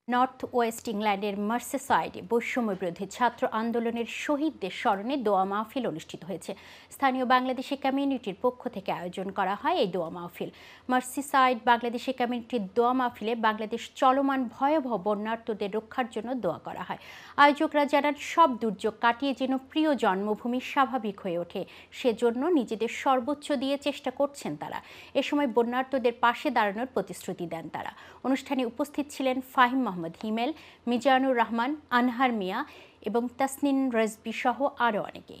North West ইংল্যান্ডের মার্সেসাইডে বৈষম্য বিরোধী ছাত্র আন্দোলনের শহীদদের স্মরণে দোয়া মাহফিল অনুষ্ঠিত হয়েছে। স্থানীয় বাংলাদেশি কমিউনিটির পক্ষ থেকে আয়োজন করা হয় এই দোয়া মাহফিল। মার্সেসাইড বাংলাদেশি কমিউনিটির দোয়া মাহফিলে বাংলাদেশ চলমান ভয়াবহ বন্যার্তদের রক্ষার জন্য দোয়া করা হয়। আয়োজকরা জানান, সব দুর্যোগ কাটিয়ে যেন প্রিয় জন্মভূমি স্বাভাবিক হয়ে ওঠে, সেজন্য নিজেদের সর্বোচ্চ দিয়ে চেষ্টা করছেন তারা। এ সময় বন্যার্তদের পাশে দাঁড়ানোর প্রতিশ্রুতি দেন তারা। অনুষ্ঠানে উপস্থিত ছিলেন ফাহিম মোহাম্মদ হিমেল, মিজানুর রহমান, আনহার মিয়া এবং তাসনিন রেজবি সহ আরও অনেকেই।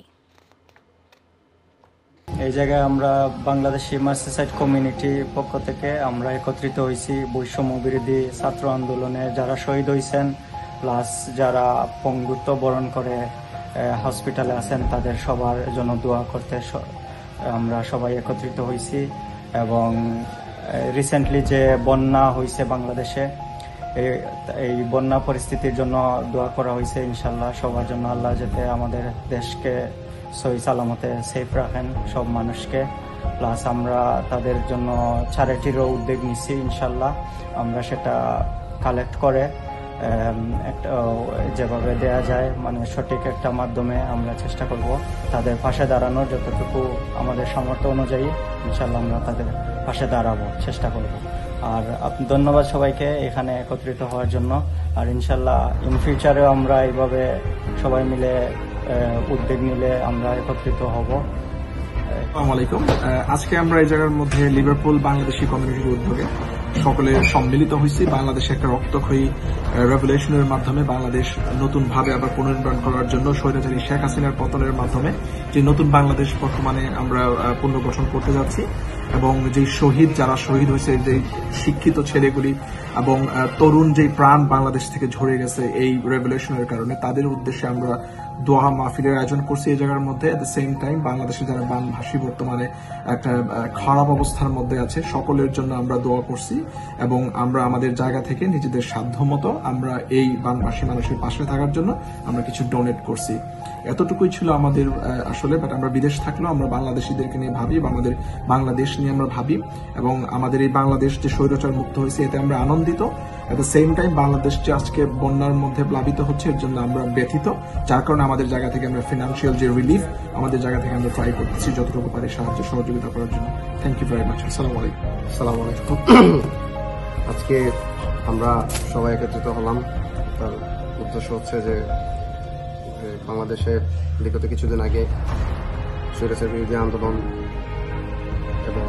এই জায়গায় আমরা বাংলাদেশি মার্সেসাইড কমিউনিটির পক্ষ থেকে আমরা একত্রিত হয়েছি বৈষম্য বিরোধী ছাত্র আন্দোলনে যারা শহীদ হয়েছেন, প্লাস যারা পঙ্গুত্ব বরণ করে হসপিটালে আছেন, তাদের সবার জন্য দোয়া করতে আমরা সবাই একত্রিত হয়েছি। এবং রিসেন্টলি যে বন্যা হয়েছে বাংলাদেশে, এই বন্যা পরিস্থিতির জন্য দোয়া করা হয়েছে। ইনশাল্লাহ সবার জন্য আল্লাহ যাতে আমাদের দেশকে সহি সালামতে সেফ রাখেন, সব মানুষকে। প্লাস আমরা তাদের জন্য চ্যারিটিরও উদ্যোগ নিচ্ছি। ইনশাল্লাহ আমরা সেটা কালেক্ট করে একটা যেভাবে দেয়া যায়, মানে সঠিক একটা মাধ্যমে আমরা চেষ্টা করব তাদের পাশে দাঁড়ানোর, যতটুকু আমাদের সামর্থ্য অনুযায়ী ইনশাল্লাহ আমরা তাদের পাশে দাঁড়াবো, চেষ্টা করব। আর ধন্যবাদ সবাইকে এখানে একত্রিত হওয়ার জন্য। আর ইনশাল্লাহ ইন ফিউচারেও আমরা এইভাবে সবাই মিলে উদ্যোগ নিলে আমরা একত্রিত হব। আসসালামু আলাইকুম। আজকে আমরা এই জায়গার মধ্যে লিভারপুল বাংলাদেশি কমিউনিটির উদ্যোগে সকলে সম্মিলিত হয়েছি। বাংলাদেশে একটা রক্তক্ষয়ী রেভলিউশনের মাধ্যমে বাংলাদেশ নতুন ভাবে আবার পুনর্নির্মাণ করার জন্য স্বৈরাচারী শেখ হাসিনার পতনের মাধ্যমে যে নতুন বাংলাদেশ বর্তমানে আমরা পুনর্গঠন করতে যাচ্ছি। এবং যে শহীদ যারা শহীদ হয়েছে, যে শিক্ষিত ছেলেগুলি এবং তরুণ যে প্রাণ বাংলাদেশ থেকে ঝরে গেছে এই রেভলিউশনের কারণে, তাদের উদ্দেশ্যে আমরা দোয়া মাহফিলের আয়োজন করছি এই জায়গার মধ্যে। এট দ্য সেম টাইম বাংলাদেশে যারা বানভাসী বর্তমানে একটা খারাপ অবস্থার মধ্যে আছে, সকলের জন্য আমরা দোয়া করছি। এবং আমরা আমাদের জায়গা থেকে নিজেদের সাধ্য মতো আমরা এই বানভাসী মানুষের পাশে থাকার জন্য আমরা কিছু ডোনেট করছি। এতটুকুই ছিল আমাদের আসলে। বাট আমরা বিদেশ থাকলেও আমরা বাংলাদেশিদেরকে নিয়ে ভাবি, আমাদের বাংলাদেশ নিয়ে আমরা ভাবি। এবং আমাদের এই বাংলাদেশ যে স্বৈরাচার মুক্ত হয়েছে এতে আমরা আনন্দিত। At the same time Bangladesh যে আজকে বন্যার মধ্যে প্লাবিত হচ্ছে এর জন্য আমরা ব্যথিত, যার কারণে আমাদের জায়গা থেকে আমরা ফিনান্সিয়াল যে রিলিফ আমাদের জায়গা থেকে আমরা ট্রাই করতেছি যতটুকু পারি সাহায্য সহযোগিতা করার জন্য। Thank you very much. আসসালামু আলাইকুম। আসসালামু আলাইকুম। আজকে আমরা সবাই একত্রিত হলাম। তার উদ্দেশ্য হচ্ছে যে বাংলাদেশে বিগত কিছুদিন আগে স্বৈরাচার বিরোধী আন্দোলন এবং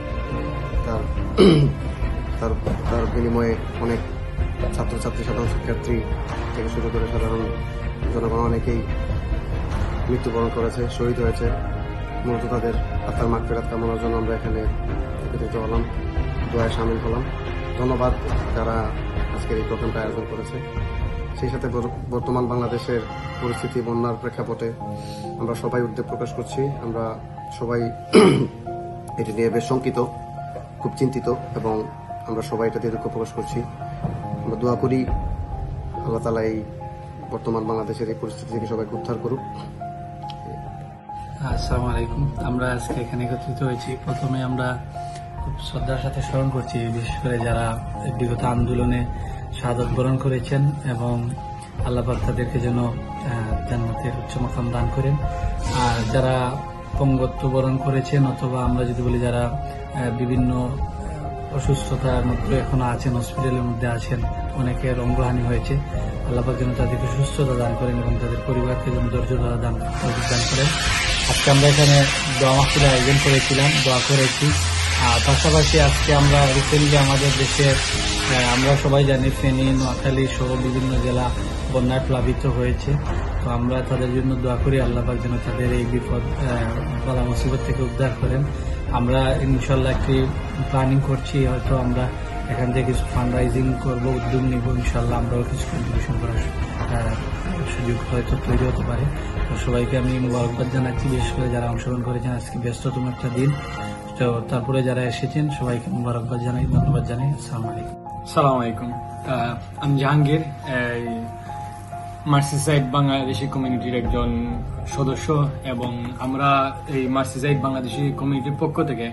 তার বিনিময়ে অনেক ছাত্রছাত্রী, সাধারণ শিক্ষার্থী থেকে শুরু করে সাধারণ জনগণ অনেকেই মৃত্যুবরণ করেছে, শহীদ হয়েছে। মূলত তাদের আত্মার মাগফিরাত কামনার জন্য আমরা এখানে একত্রিত হলাম, দোয়ায় শামিল হলাম। ধন্যবাদ যারা আজকের এই প্রোগ্রামটা আয়োজন করেছে। সেই সাথে বর্তমান বাংলাদেশের পরিস্থিতি, বন্যার প্রেক্ষাপটে আমরা সবাই উদ্বেগ প্রকাশ করছি। আমরা সবাই এটি নিয়ে বেশ শঙ্কিত, খুব চিন্তিত, এবং আমরা সবাই এটা দিয়ে দুঃখ প্রকাশ করছি। আমরা দোয়া করি আল্লাহ তাআলা এই বর্তমান বাংলাদেশের এই পরিস্থিতি থেকে সবাইকে উদ্ধার করুক। আসসালামু আলাইকুম। আমরা আজকে এখানে একত্রিত হয়েছি। প্রথমে আমরা খুব শ্রদ্ধার সাথে স্মরণ করছি বিশেষ করে যারা বিগত আন্দোলনে শাহাদাত বরণ করেছেন, এবং আল্লাহ পাক তাদেরকে যেন জান্নাতের উচ্চ মাকাম দান করেন। আর যারা পঙ্গত্ব বরণ করেছেন, অথবা আমরা যদি বলি যারা বিভিন্ন অসুস্থতার মধ্যে এখনো আছেন, হসপিটালের মধ্যে আছেন, অনেকের অঙ্গহানি হয়েছে, আল্লাহ পাক যেন তাদেরকে সুস্থতা দান করেন এবং তাদের পরিবারকে যেন ধৈর্য দান করেন। আজকে আমরা এখানে দোয়া মাহফিলের আয়োজন করেছিলাম, দোয়া করেছি। পাশাপাশি আজকে আমরা রিসেন্টলি আমাদের দেশে আমরা সবাই জানি ফেনী, নোয়াখালী সহ বিভিন্ন জেলা বন্যায় প্লাবিত হয়েছে। তো আমরা তাদের জন্য দোয়া করি আল্লাহ পাক যেন তাদের এই বিপদ বালা মুসিবত থেকে উদ্ধার করেন। আমরা ইনশাল্লাহ একটি প্ল্যানিং করছি, হয়তো আমরা এখান থেকে কিছু ফান্ড রাইজিং করবো, উদ্যোগ নিব। ইনশাল্লাহ আমরাও কিছু কন্ট্রিবিউশন করার সুযোগ হয়তো তৈরি হতে পারে। তো সবাইকে আমি মুবারকবাদ জানাচ্ছি, বিশেষ করে যারা অংশগ্রহণ করেছেন। আজকে ব্যস্ততম একটা দিন, তো তারপরে যারা এসেছেন সবাইকে মুবারকবাদ জানাই, ধন্যবাদ জানাই। আসসালামু আলাইকুম। আসসালামু আলাইকুম। আমি জাহাঙ্গীর, মার্সেসাইড বাংলাদেশি কমিউনিটির একজন সদস্য, এবং আমরা এই মার্সেসাইড বাংলাদেশি কমিউনিটির পক্ষ থেকে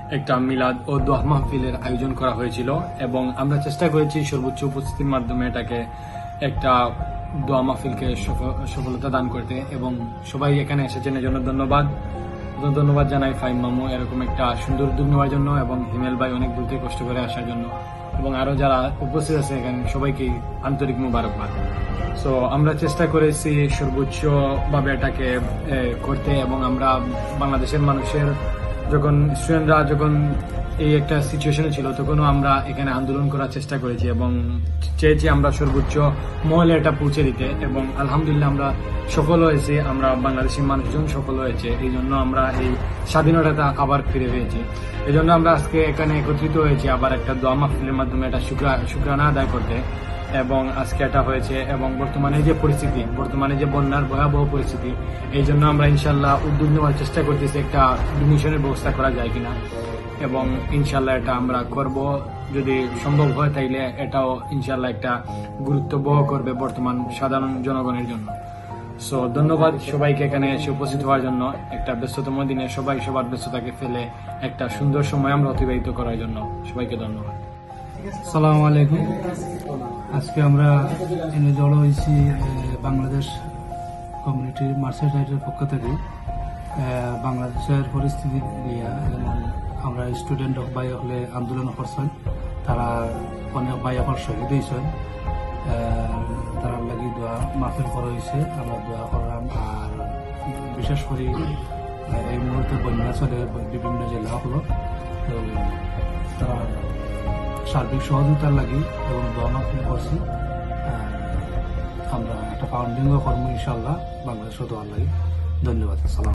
একটা মিলাদ ও দোয়া মাহফিলের আয়োজন করা হয়েছিল এবং আমরা চেষ্টা করেছি সর্বোচ্চ উপস্থিতির মাধ্যমে এটাকে একটা দোয়া মাহফিলকে সফলতা দান করতে এবং সবাই এখানে এসেছেন এর জন্য ধন্যবাদ জানাই ফাইম মামু এরকম একটা সুন্দর উদ্যোগ নেওয়ার জন্য এবং হিমেল ভাই অনেক দূর থেকে কষ্ট করে আসার জন্য এবং আরো যারা উপস্থিত আছে এখানে সবাইকে আন্তরিক মুবারকবাদ। সো আমরা চেষ্টা করেছি সর্বোচ্চ ভাবে এটাকে করতে এবং আমরা বাংলাদেশের মানুষের যখন স্টুডেন্টরা যখন এই একটা সিচুয়েশনে ছিল তখনও আমরা এখানে আন্দোলন করার চেষ্টা করেছি এবং চেয়েছি আমরা সর্বোচ্চ মহলে এটা পৌঁছে দিতে এবং আলহামদুলিল্লাহ আমরা সফল হয়েছি, আমরা বাংলাদেশের মানুষজন সফল হয়েছে, এই জন্য আমরা এই স্বাধীনতাটা আবার ফিরে পেয়েছি। এই জন্য আমরা আজকে এখানে একত্রিত হয়েছি আবার একটা দোয়া মাহফিলের মাধ্যমে এটা শুকরানা আদায় করতে এবং আজকে এটা হয়েছে এবং বর্তমানে যে বন্যার ভয়াবহ পরিস্থিতি এই জন্য আমরা ইনশাল্লাহ উদ্যোগ নেওয়ার চেষ্টা করতেছি একটা ডোনেশনের ব্যবস্থা করা যায় কিনা এবং ইনশাল্লাহ এটা আমরা করব, যদি সম্ভব হয় তাইলে এটাও ইনশাল্লাহ একটা গুরুত্ব বহ করবে বর্তমান সাধারণ জনগণের জন্য। সো ধন্যবাদ সবাইকে এখানে এসে উপস্থিত হওয়ার জন্য, একটা ব্যস্ততম দিনে সবাই সবার ব্যস্ততাকে ফেলে একটা সুন্দর সময় আমরা অতিবাহিত করার জন্য সবাইকে ধন্যবাদ। আসসালামু আলাইকুম। আজকে আমরা এনে জড়ো হয়েছি বাংলাদেশ কমিউনিটির মার্সেসাইটের পক্ষ থেকে বাংলাদেশের পরিস্থিতি নিয়ে, যেমন আমরা স্টুডেন্ট ভাই হলে আন্দোলন করছেন, তারা অনেক ভাই হল শহীদ হয়েছেন, তারা লাগি দোয়া মাহফিল করা হয়েছে, আমরা দোয়া করলাম। আর বিশেষ করে এই মুহূর্তে বন্যা চলে বিভিন্ন জেলা হলো, তো তারা সার্বিক সহযোগিতার লাগি এবং দোয়া মাহফিল করছি। আমরা একটা ফাউন্ডিংও করবো ইনশাল্লাহ বাংলাদেশ দোয়ার লাগি। ধন্যবাদ। আসসালাম।